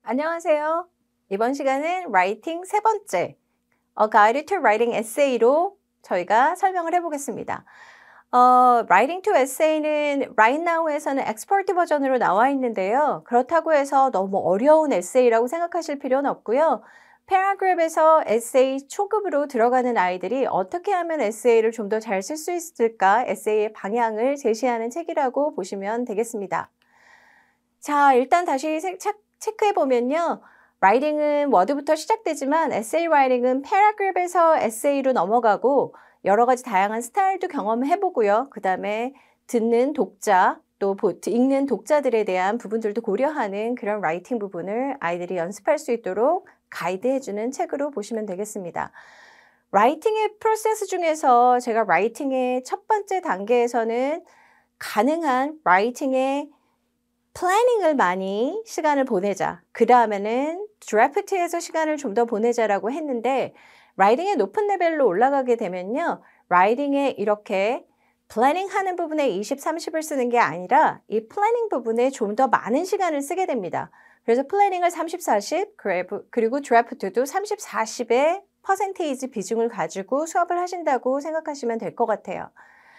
안녕하세요. 이번 시간은 라이팅 세 번째, A Guide to Writing Essay로 저희가 설명을 해보겠습니다. Writing to Essay는 Right Now에서는 엑스퍼트 버전으로 나와 있는데요. 그렇다고 해서 너무 어려운 에세이라고 생각하실 필요는 없고요. 패러그래프에서 에세이 초급으로 들어가는 아이들이 어떻게 하면 에세이를 좀 더 잘 쓸 수 있을까 에세이의 방향을 제시하는 책이라고 보시면 되겠습니다. 자, 일단 다시 체크해 보면요. 라이팅은 워드부터 시작되지만 에세이 라이팅은 패러그래프에서 에세이로 넘어가고 여러 가지 다양한 스타일도 경험해 보고요. 그다음에 듣는 독자 또 읽는 독자들에 대한 부분들도 고려하는 그런 라이팅 부분을 아이들이 연습할 수 있도록 가이드해 주는 책으로 보시면 되겠습니다. 라이팅의 프로세스 중에서 제가 라이팅의 첫 번째 단계에서는 가능한 라이팅의 플래닝을 많이 시간을 보내자. 그 다음에는 드래프트에서 시간을 좀 더 보내자라고 했는데 라이팅의 높은 레벨로 올라가게 되면요. 라이팅에 이렇게 플래닝하는 부분에 20, 30을 쓰는 게 아니라 이 플래닝 부분에 좀 더 많은 시간을 쓰게 됩니다. 그래서 플래닝을 30, 40 그리고 드래프트도 30, 40의 퍼센테이지 비중을 가지고 수업을 하신다고 생각하시면 될 것 같아요.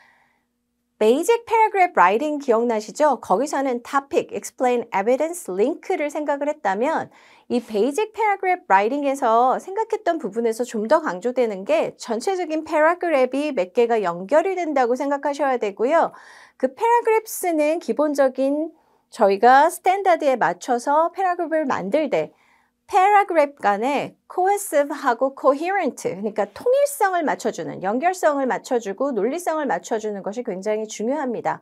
베이직 패러그래프 라이팅 기억나시죠? 거기서는 topic, explain, evidence, link를 생각을 했다면 이 베이직 패러그래프 라이팅에서 생각했던 부분에서 좀 더 강조되는 게 전체적인 패러그래프이 몇 개가 연결이 된다고 생각하셔야 되고요. 그 패러그래프는 기본적인 저희가 스탠다드에 맞춰서 패러그래프를 만들 때 패러그래프 간에 cohesive하고 coherent, 그러니까 통일성을 맞춰주는, 연결성을 맞춰주고 논리성을 맞춰주는 것이 굉장히 중요합니다.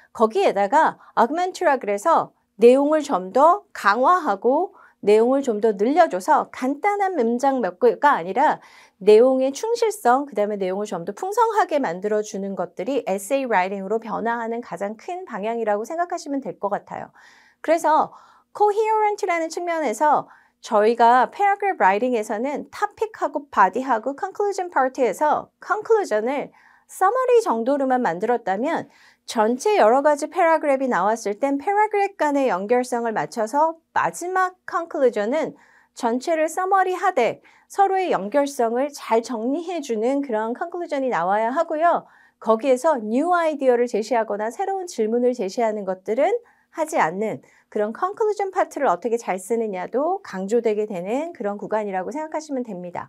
거기에다가 augment라 그래서 내용을 좀 더 강화하고 내용을 좀 더 늘려줘서 간단한 문장 몇 개가 아니라 내용의 충실성, 그 다음에 내용을 좀 더 풍성하게 만들어주는 것들이 에세이 라이팅으로 변화하는 가장 큰 방향이라고 생각하시면 될 것 같아요. 그래서 coherent라는 측면에서 저희가 패러그래프 라이팅에서는 토픽하고 바디하고 conclusion 파트에서 conclusion을 summary 정도로만 만들었다면 전체 여러 가지 패러그래프이 나왔을 땐 패러그래프 간의 연결성을 맞춰서 마지막 conclusion은 전체를 summary 하되 서로의 연결성을 잘 정리해주는 그런 conclusion이 나와야 하고요. 거기에서 new idea를 제시하거나 새로운 질문을 제시하는 것들은 하지 않는 그런 conclusion 파트를 어떻게 잘 쓰느냐도 강조되게 되는 그런 구간이라고 생각하시면 됩니다.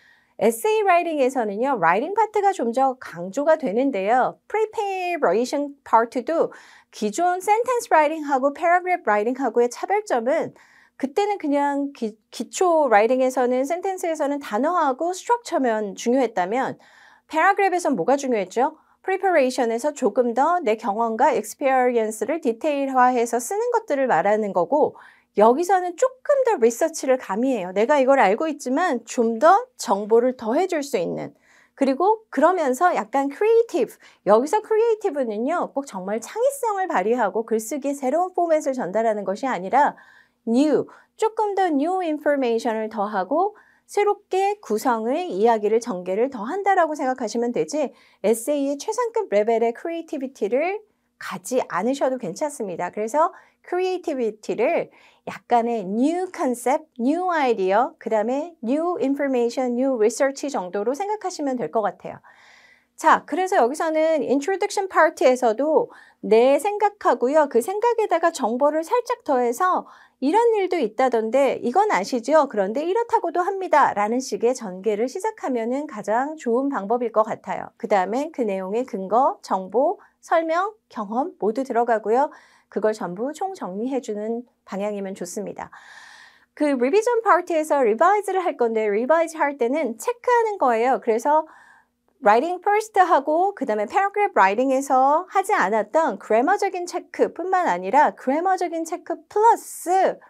에세이 라이팅에서는요, 라이팅 파트가 좀 더 강조가 되는데요. preparation 파트도 기존 sentence writing하고 paragraph writing하고의 차별점은 그때는 그냥 기초 라이팅에서는 센텐스에서는 단어하고 스트럭처면 중요했다면 paragraph에선 뭐가 중요했죠? preparation에서 조금 더 내 경험과 experience를 디테일화해서 쓰는 것들을 말하는 거고 여기서는 조금 더 리서치를 가미해요. 내가 이걸 알고 있지만 좀 더 정보를 더해줄 수 있는 그리고 그러면서 약간 creative 여기서 creative는요 꼭 정말 창의성을 발휘하고 글쓰기의 새로운 포맷을 전달하는 것이 아니라 new 조금 더 new information을 더하고 새롭게 구성을, 이야기를, 전개를 더 한다라고 생각하시면 되지 에세이의 최상급 레벨의 크리에이티비티를 가지 않으셔도 괜찮습니다. 그래서 크리에이티비티를 약간의 new concept, new idea, 그 다음에 new information, new research 정도로 생각하시면 될 것 같아요. 자, 그래서 여기서는 introduction part에서도 내 생각하고요. 그 생각에다가 정보를 살짝 더해서 이런 일도 있다던데 이건 아시죠? 그런데 이렇다고도 합니다. 라는 식의 전개를 시작하면은 가장 좋은 방법일 것 같아요. 그 다음에 그 내용의 근거, 정보, 설명, 경험 모두 들어가고요. 그걸 전부 총정리해주는 방향이면 좋습니다. 그 리비전 파트에서 리바이즈를 할 건데 리바이즈 할 때는 체크하는 거예요. 그래서 writing first 하고 그 다음에 paragraph writing에서 하지 않았던 그래머적인 체크뿐만 아니라 그래머적인 체크 플러스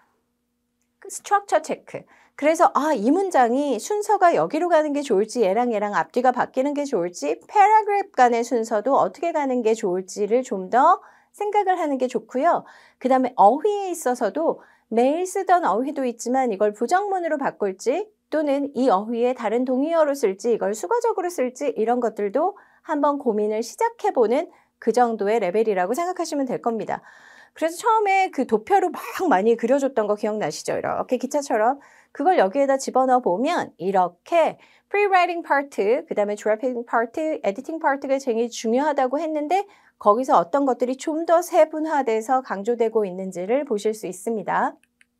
스트럭처 체크. 그래서 이 문장이 순서가 여기로 가는 게 좋을지 얘랑 앞뒤가 바뀌는 게 좋을지 paragraph 간의 순서도 어떻게 가는 게 좋을지를 좀 더 생각을 하는 게 좋고요. 그 다음에 어휘에 있어서도 매일 쓰던 어휘도 있지만 이걸 부정문으로 바꿀지 또는 이 어휘에 다른 동의어로 쓸지 이걸 수거적으로 쓸지 이런 것들도 한번 고민을 시작해보는 그 정도의 레벨이라고 생각하시면 될 겁니다. 그래서 처음에 그 도표로 막 많이 그려줬던 거 기억나시죠? 이렇게 기차처럼. 그걸 여기에다 집어넣어 보면 이렇게 pre-writing part, 그 다음에 drafting part, editing part가 굉장히 중요하다고 했는데 거기서 어떤 것들이 좀 더 세분화돼서 강조되고 있는지를 보실 수 있습니다.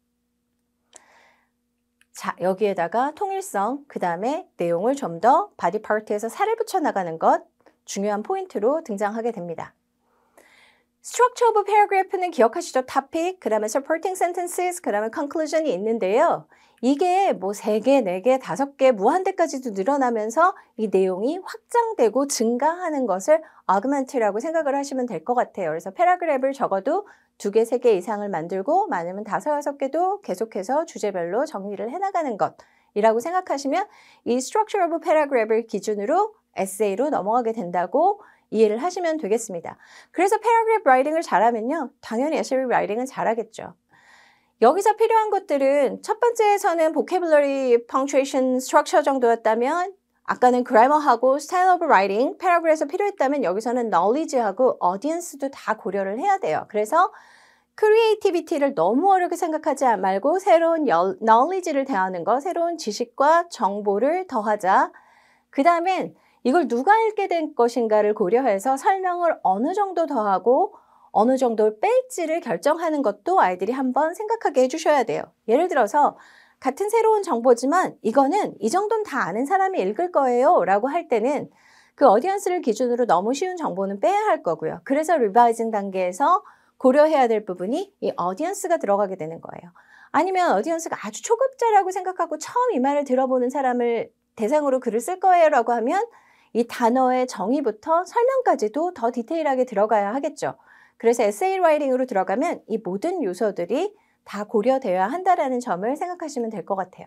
자, 여기에다가 통일성, 그 다음에 내용을 좀 더 body part에서 살을 붙여 나가는 것 중요한 포인트로 등장하게 됩니다. Structure of paragraph는 기억하시죠? topic, 그 다음에 supporting sentences, 그 다음에 conclusion이 있는데요. 이게 뭐 3개, 4개, 5개, 무한대까지도 늘어나면서 이 내용이 확장되고 증가하는 것을 augment라고 생각을 하시면 될 것 같아요. 그래서 paragraph를 적어도 2개, 3개 이상을 만들고 많으면 5, 6개도 계속해서 주제별로 정리를 해나가는 것이라고 생각하시면 이 structure of paragraph를 기준으로 에세이로 넘어가게 된다고 이해를 하시면 되겠습니다. 그래서 paragraph writing을 잘하면요. 당연히 essay writing은 잘하겠죠. 여기서 필요한 것들은 첫 번째에서는 vocabulary, punctuation, structure 정도였다면 아까는 grammar하고 style of writing, paragraph에서 필요했다면 여기서는 knowledge하고 audience도 다 고려를 해야 돼요. 그래서 creativity를 너무 어렵게 생각하지 말고 새로운 knowledge를 대하는 거, 새로운 지식과 정보를 더하자. 그 다음엔 이걸 누가 읽게 될 것인가를 고려해서 설명을 어느 정도 더하고 어느 정도 뺄지를 결정하는 것도 아이들이 한번 생각하게 해주셔야 돼요. 예를 들어서 같은 새로운 정보지만 이거는 이 정도는 다 아는 사람이 읽을 거예요 라고 할 때는 그 어디언스를 기준으로 너무 쉬운 정보는 빼야 할 거고요. 그래서 리바이징 단계에서 고려해야 될 부분이 이 어디언스가 들어가게 되는 거예요. 아니면 어디언스가 아주 초급자라고 생각하고 처음 이 말을 들어보는 사람을 대상으로 글을 쓸 거예요 라고 하면 이 단어의 정의부터 설명까지도 더 디테일하게 들어가야 하겠죠. 그래서 에세이 라이팅으로 들어가면 이 모든 요소들이 다 고려되어야 한다는 점을 생각하시면 될 것 같아요.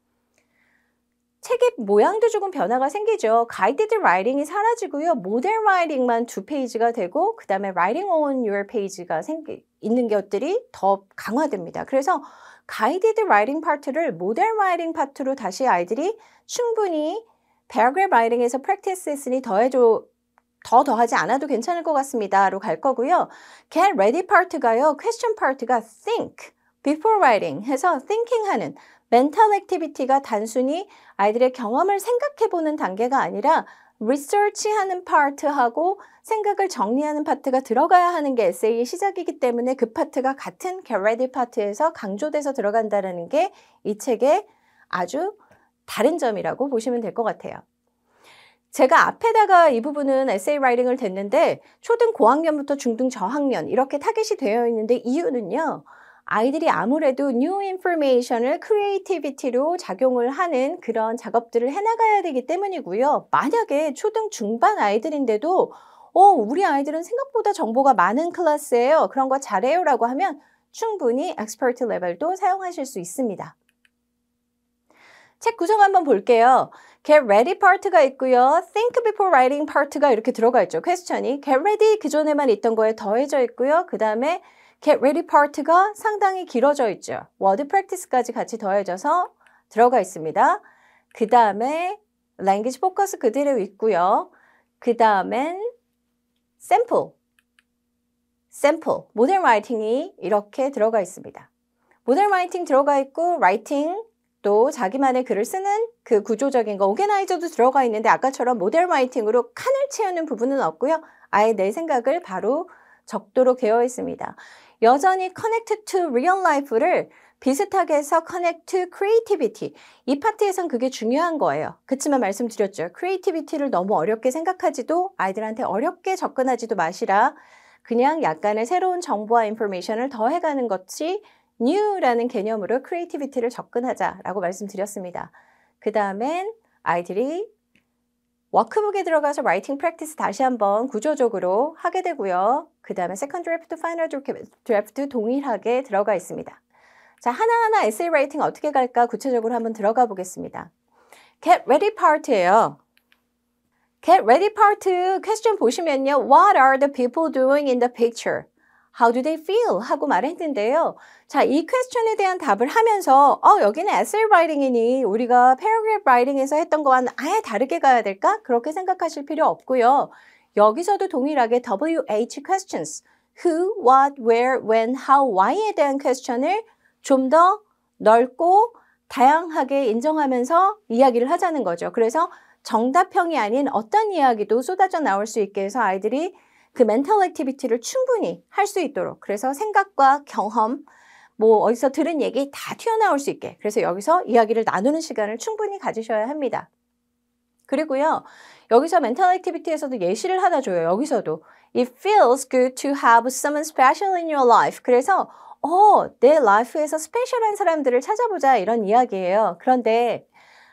책의 모양도 조금 변화가 생기죠. 가이디드 라이팅이 사라지고요. 모델 라이팅만 2페이지가 되고 그 다음에 writing on your page가 있는 것들이 더 강화됩니다. 그래서 가이디드 라이팅 파트를 모델 라이팅 파트로 다시 아이들이 충분히 paragraph writing에서 practice 했으니 더하지 않아도 괜찮을 것 같습니다로 갈 거고요. get ready part가요. question part가 think before writing 해서 thinking 하는 mental activity가 단순히 아이들의 경험을 생각해보는 단계가 아니라 research하는 파트하고 생각을 정리하는 파트가 들어가야 하는 게 에세이의 시작이기 때문에 그 파트가 같은 get ready 파트에서 강조돼서 들어간다는 게 이 책의 아주 다른 점이라고 보시면 될 것 같아요. 제가 앞에다가 이 부분은 에세이 라이팅을 댔는데 초등 고학년부터 중등 저학년 이렇게 타겟이 되어 있는데 이유는요. 아이들이 아무래도 new information을 creativity로 작용을 하는 그런 작업들을 해나가야 되기 때문이고요. 만약에 초등 중반 아이들인데도 우리 아이들은 생각보다 정보가 많은 클래스예요. 그런 거 잘해요 라고 하면 충분히 expert 레벨도 사용하실 수 있습니다. 책 구성 한번 볼게요. Get ready part가 있고요. Think before writing part가 이렇게 들어가 있죠. 퀘스천이 Get ready 그전에만 있던 거에 더해져 있고요. 그 다음에 Get ready part가 상당히 길어져 있죠. word practice까지 같이 더해져서 들어가 있습니다. 그 다음에 language focus 그대로 있고요. 그 다음엔 sample, modern writing이 이렇게 들어가 있습니다. modern writing 들어가 있고 writing 또 자기만의 글을 쓰는 그 구조적인 거 오게나이저도 들어가 있는데 아까처럼 모델 라이팅으로 칸을 채우는 부분은 없고요. 아예 내 생각을 바로 적도록 되어 있습니다. 여전히 connect to real life를 비슷하게 해서 connect to creativity. 이 파트에선 그게 중요한 거예요. 그치만 말씀드렸죠. creativity를 너무 어렵게 생각하지도 아이들한테 어렵게 접근하지도 마시라. 그냥 약간의 새로운 정보와 인포메이션을 더해가는 것이 new라는 개념으로 creativity를 접근하자라고 말씀드렸습니다. 그 다음엔 아이들이 워크북에 들어가서 writing practice 다시 한번 구조적으로 하게 되고요. 그 다음에 second draft, final draft 동일하게 들어가 있습니다. 자, 하나하나 essay writing 어떻게 갈까 구체적으로 한번 들어가 보겠습니다. Get ready part예요. Get ready part question 보시면요. What are the people doing in the picture? How do they feel? 하고 말했는데요. 자, 이 퀘스천에 대한 답을 하면서 여기는 essay writing이니 우리가 paragraph writing에서 했던 거와는 아예 다르게 가야 될까? 그렇게 생각하실 필요 없고요. 여기서도 동일하게 WH questions, who, what, where, when, how, why에 대한 퀘스천을 좀 더 넓고 다양하게 인정하면서 이야기를 하자는 거죠. 그래서 정답형이 아닌 어떤 이야기도 쏟아져 나올 수 있게 해서 아이들이 그 멘탈 액티비티를 충분히 할 수 있도록, 그래서 생각과 경험, 뭐 어디서 들은 얘기 다 튀어나올 수 있게, 그래서 여기서 이야기를 나누는 시간을 충분히 가지셔야 합니다. 그리고요, 여기서 멘탈 액티비티에서도 예시를 하나 줘요. 여기서도 It feels good to have someone special in your life. 그래서 내 라이프에서 스페셜한 사람들을 찾아보자, 이런 이야기예요. 그런데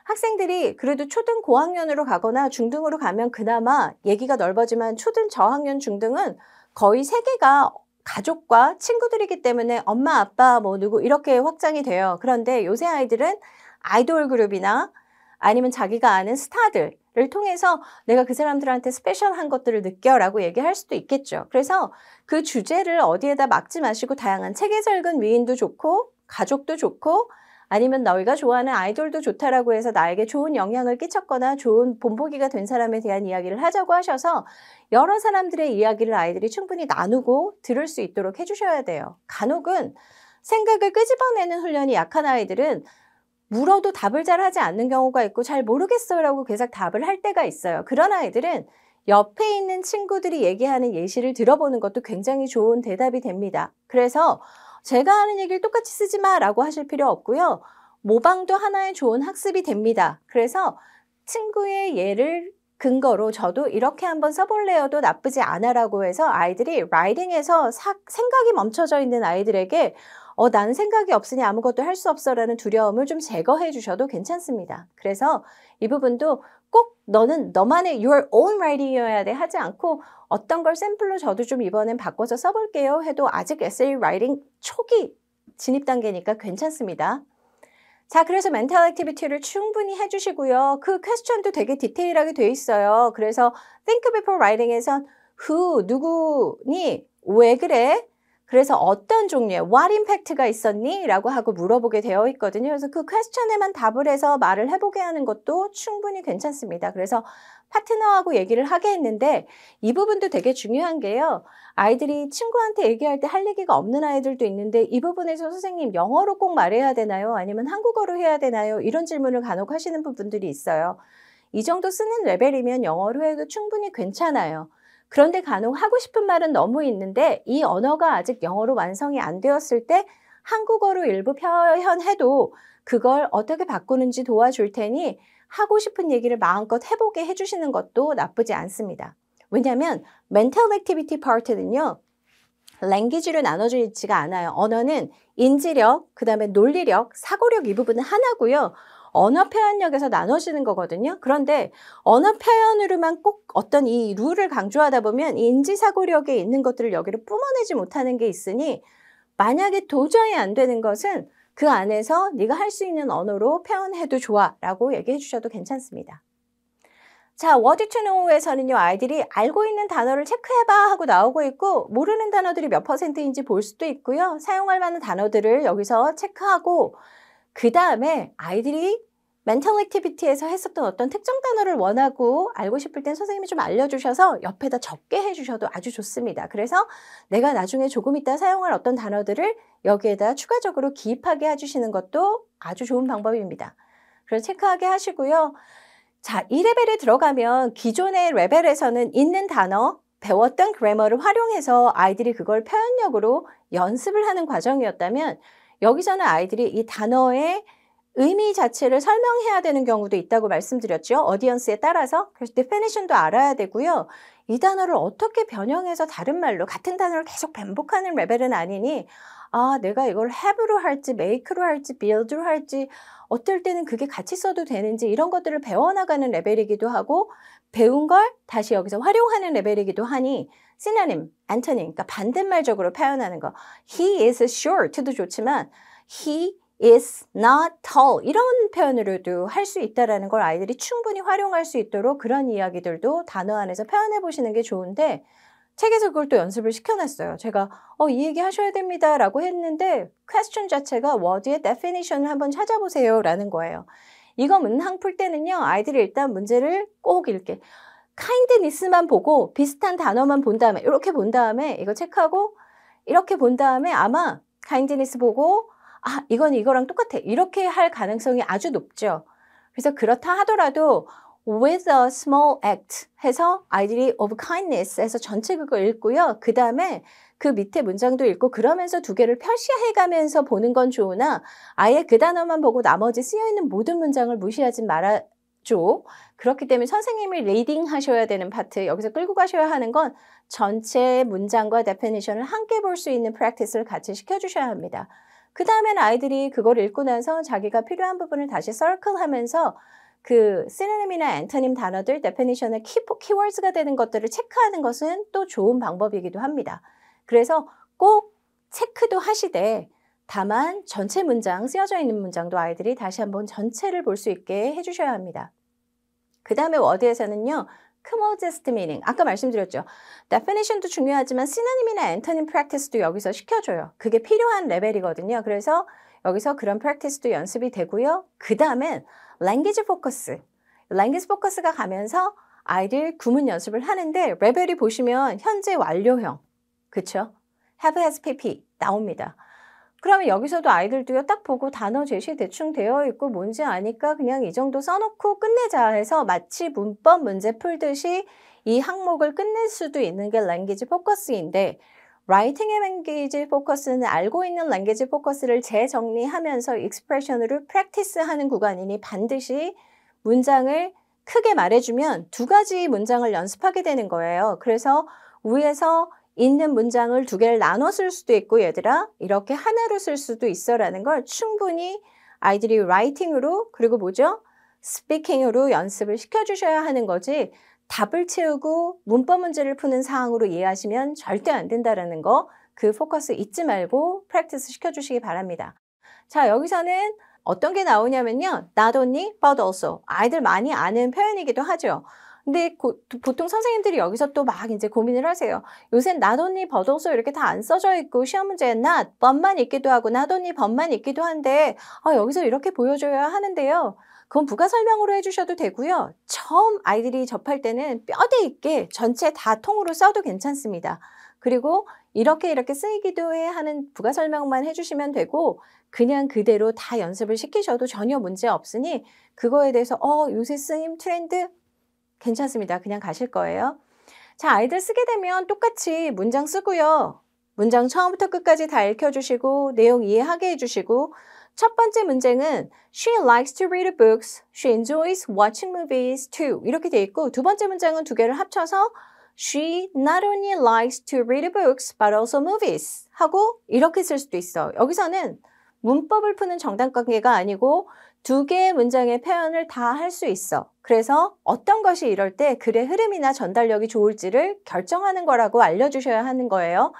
학생들이 그래도 초등 고학년으로 가거나 중등으로 가면 그나마 얘기가 넓어지만 초등 저학년 중등은 거의 세계가 가족과 친구들이기 때문에 엄마, 아빠, 뭐 누구 이렇게 확장이 돼요. 그런데 요새 아이들은 아이돌 그룹이나 아니면 자기가 아는 스타들을 통해서 내가 그 사람들한테 스페셜한 것들을 느껴라고 얘기할 수도 있겠죠. 그래서 그 주제를 어디에다 막지 마시고 다양한 책에서 읽은 위인도 좋고 가족도 좋고 아니면 너희가 좋아하는 아이돌도 좋다라고 해서 나에게 좋은 영향을 끼쳤거나 좋은 본보기가 된 사람에 대한 이야기를 하자고 하셔서 여러 사람들의 이야기를 아이들이 충분히 나누고 들을 수 있도록 해주셔야 돼요. 간혹은 생각을 끄집어내는 훈련이 약한 아이들은 물어도 답을 잘 하지 않는 경우가 있고 잘 모르겠어요 라고 계속 답을 할 때가 있어요. 그런 아이들은 옆에 있는 친구들이 얘기하는 예시를 들어보는 것도 굉장히 좋은 대답이 됩니다. 그래서 제가 하는 얘기를 똑같이 쓰지 마 라고 하실 필요 없고요. 모방도 하나의 좋은 학습이 됩니다. 그래서 친구의 예를 근거로 저도 이렇게 한번 써볼래요도 나쁘지 않아 라고 해서 아이들이 라이팅에서 생각이 멈춰져 있는 아이들에게 나는 생각이 없으니 아무것도 할 수 없어 라는 두려움을 좀 제거해 주셔도 괜찮습니다. 그래서 이 부분도 꼭 너는 너만의 your own writing이어야 돼 하지 않고 어떤 걸 샘플로 저도 좀 이번엔 바꿔서 써볼게요 해도 아직 에세이 라이팅 초기 진입 단계니까 괜찮습니다. 자, 그래서 멘탈 액티비티를 충분히 해주시고요. 그 퀘스천도 되게 디테일하게 돼 있어요. 그래서 think before writing에선 who, 누구니, 왜 그래? 그래서 어떤 종류의 what impact가 있었니? 라고 하고 물어보게 되어 있거든요. 그래서 그 퀘스천에만 답을 해서 말을 해보게 하는 것도 충분히 괜찮습니다. 그래서 파트너하고 얘기를 하게 했는데 이 부분도 되게 중요한 게요. 아이들이 친구한테 얘기할 때 할 얘기가 없는 아이들도 있는데 이 부분에서 선생님 영어로 꼭 말해야 되나요? 아니면 한국어로 해야 되나요? 이런 질문을 간혹 하시는 분들이 있어요. 이 정도 쓰는 레벨이면 영어로 해도 충분히 괜찮아요. 그런데 간혹 하고 싶은 말은 너무 있는데 이 언어가 아직 영어로 완성이 안 되었을 때 한국어로 일부 표현해도 그걸 어떻게 바꾸는지 도와줄 테니 하고 싶은 얘기를 마음껏 해보게 해주시는 것도 나쁘지 않습니다. 왜냐하면 멘탈 액티비티 파트는요. 랭귀지로 나눠져 있지가 않아요. 언어는 인지력, 그 다음에 논리력, 사고력 이 부분은 하나고요. 언어 표현력에서 나눠지는 거거든요. 그런데 언어 표현으로만 꼭 어떤 이 룰을 강조하다 보면 인지사고력에 있는 것들을 여기로 뿜어내지 못하는 게 있으니 만약에 도저히 안 되는 것은 그 안에서 네가 할 수 있는 언어로 표현해도 좋아 라고 얘기해 주셔도 괜찮습니다. 자, what to know에서는요, 아이들이 알고 있는 단어를 체크해봐 하고 나오고 있고 모르는 단어들이 몇 %인지 볼 수도 있고요. 사용할 만한 단어들을 여기서 체크하고 그 다음에 아이들이 멘탈 액티비티에서 했었던 어떤 특정 단어를 원하고 알고 싶을 땐 선생님이 좀 알려주셔서 옆에다 적게 해주셔도 아주 좋습니다. 그래서 내가 나중에 조금 이따 사용할 어떤 단어들을 여기에다 추가적으로 기입하게 해주시는 것도 아주 좋은 방법입니다. 그래서 체크하게 하시고요. 자, 이 레벨에 들어가면 기존의 레벨에서는 있는 단어, 배웠던 그래머를 활용해서 아이들이 그걸 표현력으로 연습을 하는 과정이었다면 여기서는 아이들이 이 단어의 의미 자체를 설명해야 되는 경우도 있다고 말씀드렸죠. 어디언스에 따라서. 그래서 definition도 알아야 되고요. 이 단어를 어떻게 변형해서 다른 말로 같은 단어를 계속 반복하는 레벨은 아니니 내가 이걸 have로 할지 make로 할지 build로 할지 어떨 때는 그게 같이 써도 되는지 이런 것들을 배워나가는 레벨이기도 하고 배운 걸 다시 여기서 활용하는 레벨이기도 하니 synonym, antonym, 그러니까 반대말적으로 표현하는 거. He is short도 좋지만 he is not tall 이런 표현으로도 할 수 있다는 걸 아이들이 충분히 활용할 수 있도록 그런 이야기들도 단어 안에서 표현해 보시는 게 좋은데 책에서 그걸 또 연습을 시켜놨어요. 제가 이 얘기 하셔야 됩니다 라고 했는데 퀘스천 자체가 word의 definition을 한번 찾아보세요 라는 거예요. 이거 문항 풀 때는요. 아이들이 일단 문제를 꼭 이렇게 kindness만 보고 비슷한 단어만 본 다음에 이렇게 본 다음에 이거 체크하고 이렇게 본 다음에 아마 kindness 보고 아, 이건 이거랑 똑같아. 이렇게 할 가능성이 아주 높죠. 그래서 그렇다 하더라도 with a small act 해서 아이들이 of kindness 해서 전체 그거 읽고요. 그 다음에 그 밑에 문장도 읽고 그러면서 두 개를 표시해가면서 보는 건 좋으나 아예 그 단어만 보고 나머지 쓰여있는 모든 문장을 무시하지 말아줘. 그렇기 때문에 선생님이 리딩 하셔야 되는 파트, 여기서 끌고 가셔야 하는 건 전체 문장과 definition을 함께 볼 수 있는 practice를 같이 시켜주셔야 합니다. 그 다음에는 아이들이 그걸 읽고 나서 자기가 필요한 부분을 다시 circle하면서 그 synonym이나 antonym 단어들, definition의 keywords가 되는 것들을 체크하는 것은 또 좋은 방법이기도 합니다. 그래서 꼭 체크도 하시되 다만 전체 문장, 쓰여져 있는 문장도 아이들이 다시 한번 전체를 볼 수 있게 해주셔야 합니다. 그 다음에 워드에서는요. commodest meaning, 아까 말씀드렸죠. definition도 중요하지만 synonym이나 antonym practice도 여기서 시켜줘요. 그게 필요한 레벨이거든요. 그래서 여기서 그런 practice도 연습이 되고요. 그 다음엔 language focus, language focus가 가면서 아이들 구문 연습을 하는데 레벨이 보시면 현재 완료형, 그쵸? have, has, pp 나옵니다. 그러면 여기서도 아이들도요, 딱 보고 단어 제시 대충 되어 있고 뭔지 아니까 그냥 이 정도 써놓고 끝내자 해서 마치 문법 문제 풀듯이 이 항목을 끝낼 수도 있는 게 language focus인데 writing의 language focus는 알고 있는 language focus를 재정리하면서 expression으로 practice하는 구간이니 반드시 문장을 크게 말해주면 두 가지 문장을 연습하게 되는 거예요. 그래서 위에서 있는 문장을 두 개를 나눠 쓸 수도 있고 얘들아 이렇게 하나로 쓸 수도 있어 라는 걸 충분히 아이들이 writing으로 그리고 뭐죠? speaking으로 연습을 시켜주셔야 하는 거지 답을 채우고 문법 문제를 푸는 상황으로 이해하시면 절대 안 된다라는 거 그 포커스 잊지 말고 프랙티스 시켜주시기 바랍니다. 자 여기서는 어떤 게 나오냐면요. not only but also 아이들 많이 아는 표현이기도 하죠. 근데 보통 선생님들이 여기서 또 막 이제 고민을 하세요. 요새 not only but also 이렇게 다 안 써져 있고 시험 문제에 not, but만 있기도 하고 not only but만 있기도 한데 여기서 이렇게 보여줘야 하는데요. 그건 부가 설명으로 해주셔도 되고요. 처음 아이들이 접할 때는 뼈대 있게 전체 다 통으로 써도 괜찮습니다. 그리고 이렇게 쓰이기도 해 하는 부가 설명만 해주시면 되고 그냥 그대로 다 연습을 시키셔도 전혀 문제 없으니 그거에 대해서 요새 쓰임 트렌드 괜찮습니다. 그냥 가실 거예요. 자, 아이들 쓰게 되면 똑같이 문장 쓰고요. 문장 처음부터 끝까지 다 읽혀주시고 내용 이해하게 해주시고 첫 번째 문장은 She likes to read books. She enjoys watching movies too. 이렇게 돼 있고 두 번째 문장은 두 개를 합쳐서 She not only likes to read books but also movies 하고 이렇게 쓸 수도 있어. 여기서는 문법을 푸는 정당관계가 아니고 두 개의 문장의 표현을 다 할 수 있어. 그래서 어떤 것이 이럴 때 글의 흐름이나 전달력이 좋을지를 결정하는 거라고 알려주셔야 하는 거예요.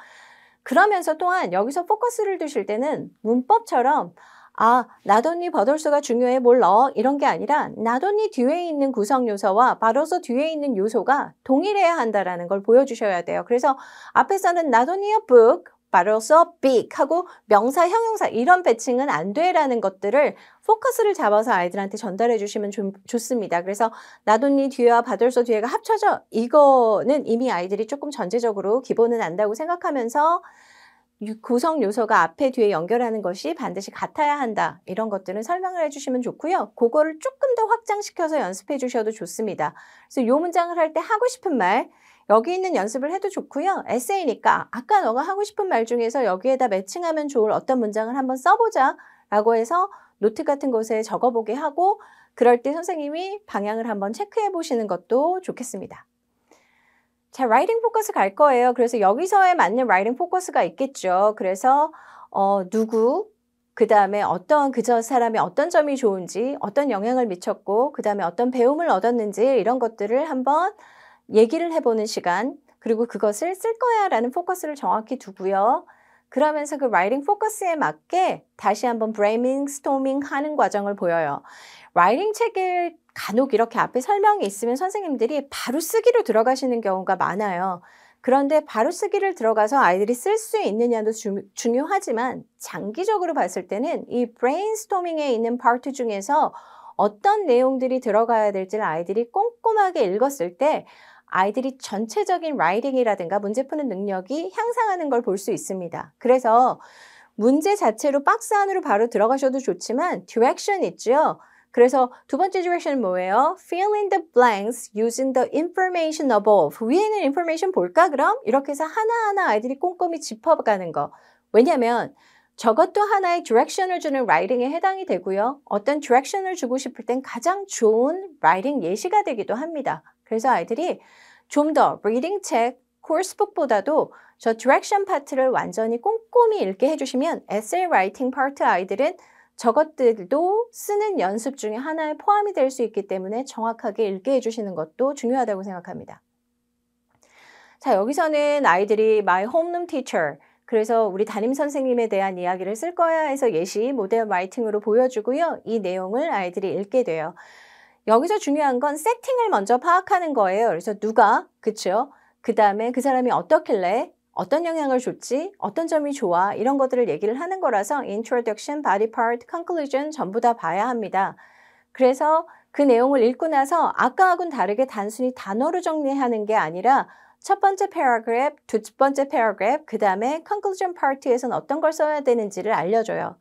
그러면서 또한 여기서 포커스를 두실 때는 문법처럼 not only but also가 중요해 뭘 넣어 이런 게 아니라 not only 뒤에 있는 구성 요소와 but also 뒤에 있는 요소가 동일해야 한다라는 걸 보여주셔야 돼요. 그래서 앞에서는 not only a book but also big 하고 명사, 형용사 이런 배칭은 안 돼라는 것들을 포커스를 잡아서 아이들한테 전달해 주시면 좋습니다. 그래서 not only 뒤와 but also 뒤에가 합쳐져 이거는 이미 아이들이 조금 전제적으로 기본은 안다고 생각하면서 구성 요소가 앞에 뒤에 연결하는 것이 반드시 같아야 한다. 이런 것들은 설명을 해주시면 좋고요. 그거를 조금 더 확장시켜서 연습해 주셔도 좋습니다. 그래서 이 문장을 할 때 하고 싶은 말 여기 있는 연습을 해도 좋고요. 에세이니까 아까 너가 하고 싶은 말 중에서 여기에다 매칭하면 좋을 어떤 문장을 한번 써보자 라고 해서 노트 같은 곳에 적어보게 하고 그럴 때 선생님이 방향을 한번 체크해 보시는 것도 좋겠습니다. 자, 라이팅 포커스 갈 거예요. 그래서 여기서에 맞는 라이팅 포커스가 있겠죠. 그래서 누구, 그 다음에 그 사람이 어떤 점이 좋은지, 어떤 영향을 미쳤고, 그 다음에 어떤 배움을 얻었는지 이런 것들을 한번 얘기를 해보는 시간, 그리고 그것을 쓸 거야 라는 포커스를 정확히 두고요. 그러면서 그 라이팅 포커스에 맞게 다시 한번 브레인스토밍 하는 과정을 보여요. 라이팅 책을 간혹 이렇게 앞에 설명이 있으면 선생님들이 바로 쓰기로 들어가시는 경우가 많아요. 그런데 바로 쓰기를 들어가서 아이들이 쓸 수 있느냐도 중요하지만 장기적으로 봤을 때는 이 브레인스토밍에 있는 파트 중에서 어떤 내용들이 들어가야 될지를 아이들이 꼼꼼하게 읽었을 때 아이들이 전체적인 라이팅이라든가 문제 푸는 능력이 향상하는 걸 볼 수 있습니다. 그래서 문제 자체로 박스 안으로 바로 들어가셔도 좋지만 디렉션 있죠. 그래서 두 번째 디렉션은 뭐예요? Fill in the blanks using the information above. 위에 있는 information 볼까 그럼? 이렇게 해서 하나하나 아이들이 꼼꼼히 짚어가는 거. 왜냐하면 저것도 하나의 디렉션을 주는 라이팅에 해당이 되고요. 어떤 디렉션을 주고 싶을 땐 가장 좋은 라이팅 예시가 되기도 합니다. 그래서 아이들이 좀 더 리딩 책, 코र्스북보다도 저 디렉션 파트를 완전히 꼼꼼히 읽게 해주시면 에세이 라이팅 파트 아이들은 저것들도 쓰는 연습 중에 하나에 포함이 될 수 있기 때문에 정확하게 읽게 해주시는 것도 중요하다고 생각합니다. 자, 여기서는 아이들이 My homeroom teacher, 그래서 우리 담임 선생님에 대한 이야기를 쓸 거야 해서 예시 모델 라이팅으로 보여주고요. 이 내용을 아이들이 읽게 돼요. 여기서 중요한 건 세팅을 먼저 파악하는 거예요. 그래서 누가, 그쵸? 그 다음에 그 사람이 어떻길래, 어떤 영향을 줬지, 어떤 점이 좋아, 이런 것들을 얘기를 하는 거라서 introduction, body part, conclusion 전부 다 봐야 합니다. 그래서 그 내용을 읽고 나서 아까하고는 다르게 단순히 단어로 정리하는 게 아니라 첫 번째 paragraph, 두 번째 paragraph, 그 다음에 conclusion part에서는 어떤 걸 써야 되는지를 알려줘요.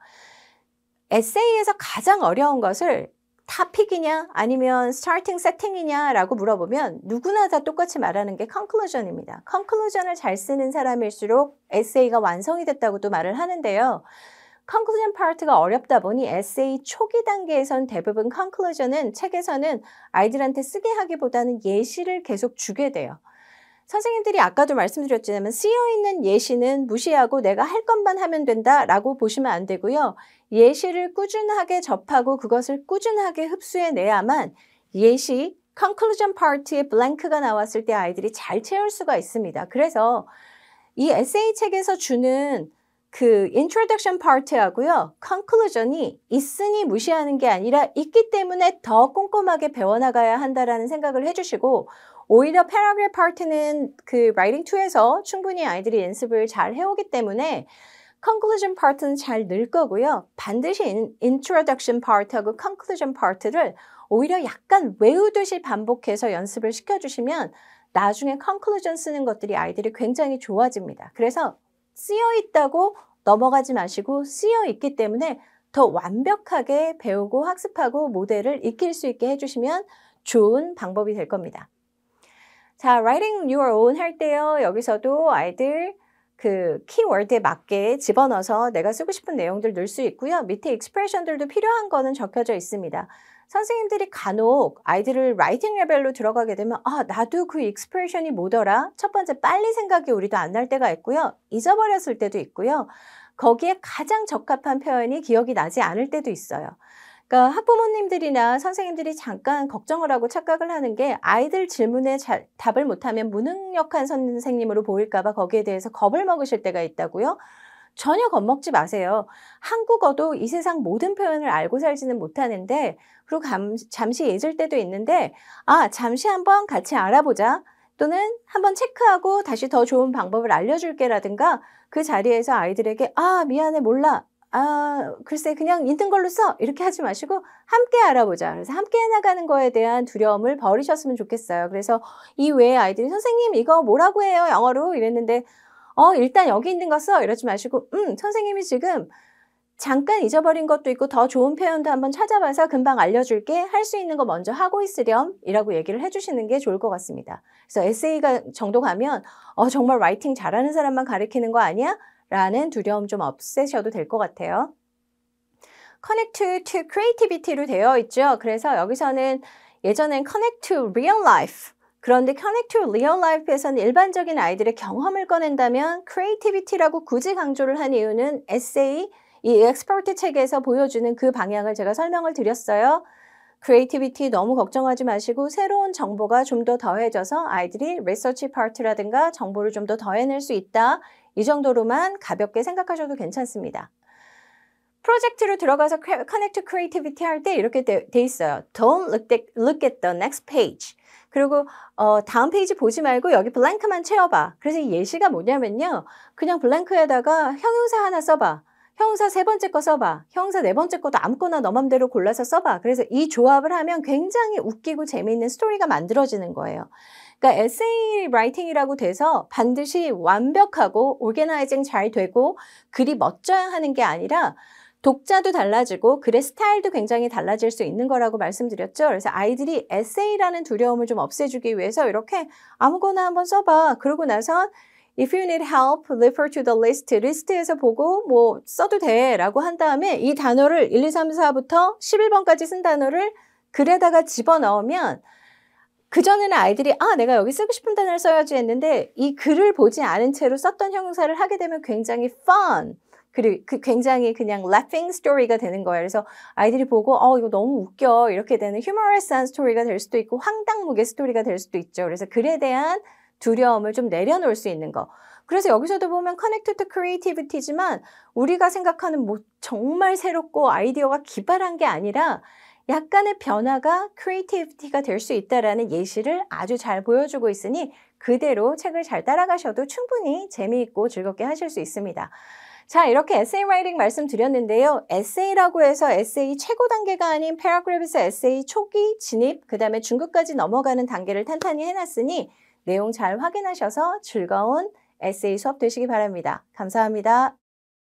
에세이에서 가장 어려운 것을 타픽이냐 아니면 스타팅 세팅이냐 라고 물어보면 누구나 다 똑같이 말하는 게 conclusion입니다. conclusion을 잘 쓰는 사람일수록 에세이가 완성이 됐다고도 말을 하는데요. conclusion part가 어렵다 보니 에세이 초기 단계에선 대부분 conclusion은 책에서는 아이들한테 쓰게 하기보다는 예시를 계속 주게 돼요. 선생님들이 아까도 말씀드렸지만 쓰여있는 예시는 무시하고 내가 할 것만 하면 된다라고 보시면 안 되고요. 예시를 꾸준하게 접하고 그것을 꾸준하게 흡수해내야만 예시, conclusion part에 블랭크가 나왔을 때 아이들이 잘 채울 수가 있습니다. 그래서 이 에세이 책에서 주는 그 introduction part하고요. conclusion이 있으니 무시하는 게 아니라 있기 때문에 더 꼼꼼하게 배워나가야 한다라는 생각을 해주시고 오히려 paragraph part는 그 writing 2에서 충분히 아이들이 연습을 잘 해오기 때문에 conclusion part는 잘 늘 거고요. 반드시 introduction part하고 conclusion part를 오히려 약간 외우듯이 반복해서 연습을 시켜주시면 나중에 conclusion 쓰는 것들이 아이들이 굉장히 좋아집니다. 그래서 쓰여 있다고 넘어가지 마시고 쓰여 있기 때문에 더 완벽하게 배우고 학습하고 모델을 익힐 수 있게 해주시면 좋은 방법이 될 겁니다. 자, writing your own 할 때요. 여기서도 아이들 그 키워드에 맞게 집어넣어서 내가 쓰고 싶은 내용들 넣을 수 있고요. 밑에 expression들도 필요한 거는 적혀져 있습니다. 선생님들이 간혹 아이들을 라이팅 레벨로 들어가게 되면 나도 그 expression이 뭐더라? 첫 번째 빨리 생각이 우리도 안 날 때가 있고요. 잊어버렸을 때도 있고요. 거기에 가장 적합한 표현이 기억이 나지 않을 때도 있어요. 그러니까 학부모님들이나 선생님들이 잠깐 걱정을 하고 착각을 하는 게 아이들 질문에 잘 답을 못하면 무능력한 선생님으로 보일까 봐 거기에 대해서 겁을 먹으실 때가 있다고요. 전혀 겁먹지 마세요. 한국어도 이 세상 모든 표현을 알고 살지는 못하는데 그리고 잠시 잊을 때도 있는데 잠시 한번 같이 알아보자. 또는 한번 체크하고 다시 더 좋은 방법을 알려줄게라든가 그 자리에서 아이들에게 미안해 몰라. 글쎄 그냥 있는 걸로 써. 이렇게 하지 마시고 함께 알아보자. 그래서 함께 해나가는 거에 대한 두려움을 버리셨으면 좋겠어요. 그래서 이 외에 아이들이 선생님 이거 뭐라고 해요? 영어로 이랬는데 일단 여기 있는 거 써. 이러지 마시고 선생님이 지금 잠깐 잊어버린 것도 있고 더 좋은 표현도 한번 찾아봐서 금방 알려줄게. 할 수 있는 거 먼저 하고 있으렴. 이라고 얘기를 해주시는 게 좋을 것 같습니다. 그래서 에세이가 정도 가면 정말 라이팅 잘하는 사람만 가르치는 거 아니야? 라는 두려움 좀 없애셔도 될 것 같아요. Connect to creativity로 되어 있죠. 그래서 여기서는 예전엔 Connect to real life. 그런데 Connect to real life에서는 일반적인 아이들의 경험을 꺼낸다면 creativity라고 굳이 강조를 한 이유는 에세이, 이 엑스퍼트 책에서 보여주는 그 방향을 제가 설명을 드렸어요. creativity 너무 걱정하지 마시고 새로운 정보가 좀 더 더해져서 아이들이 research part라든가 정보를 좀 더 더해낼 수 있다. 이 정도로만 가볍게 생각하셔도 괜찮습니다. 프로젝트로 들어가서 Connect to Creativity 할 때 이렇게 돼 있어요. Don't look at the next page. 그리고 다음 페이지 보지 말고 여기 블랭크만 채워봐. 그래서 이 예시가 뭐냐면요. 그냥 블랭크에다가 형용사 하나 써봐. 형용사 세 번째 거 써봐. 형용사 네 번째 것도 아무거나 너 맘대로 골라서 써봐. 그래서 이 조합을 하면 굉장히 웃기고 재미있는 스토리가 만들어지는 거예요. 그러니까 에세이 라이팅이라고 돼서 반드시 완벽하고 오르게나이징 잘 되고 글이 멋져야 하는 게 아니라 독자도 달라지고 글의 스타일도 굉장히 달라질 수 있는 거라고 말씀드렸죠. 그래서 아이들이 에세이라는 두려움을 좀 없애주기 위해서 이렇게 아무거나 한번 써봐. 그러고 나서 If you need help, refer to the list. 리스트에서 보고 뭐 써도 돼 라고 한 다음에 이 단어를 1, 2, 3, 4부터 11번까지 쓴 단어를 글에다가 집어넣으면 그전에는 아이들이 내가 여기 쓰고 싶은 단어를 써야지 했는데 이 글을 보지 않은 채로 썼던 형용사를 하게 되면 굉장히 fun, 그리고 굉장히 그냥 laughing story가 되는 거예요. 그래서 아이들이 보고 이거 너무 웃겨 이렇게 되는 humorous한 스토리가 될 수도 있고 황당무계 스토리가 될 수도 있죠. 그래서 글에 대한 두려움을 좀 내려놓을 수 있는 거. 그래서 여기서도 보면 connected to creativity지만 우리가 생각하는 뭐 정말 새롭고 아이디어가 기발한 게 아니라 약간의 변화가 크리에이티비티가 될 수 있다라는 예시를 아주 잘 보여주고 있으니 그대로 책을 잘 따라가셔도 충분히 재미있고 즐겁게 하실 수 있습니다. 자, 이렇게 에세이 라이팅 말씀드렸는데요. 에세이라고 해서 에세이 최고 단계가 아닌 패러그래프에서 에세이 초기, 진입, 그 다음에 중급까지 넘어가는 단계를 탄탄히 해놨으니 내용 잘 확인하셔서 즐거운 에세이 수업 되시기 바랍니다. 감사합니다.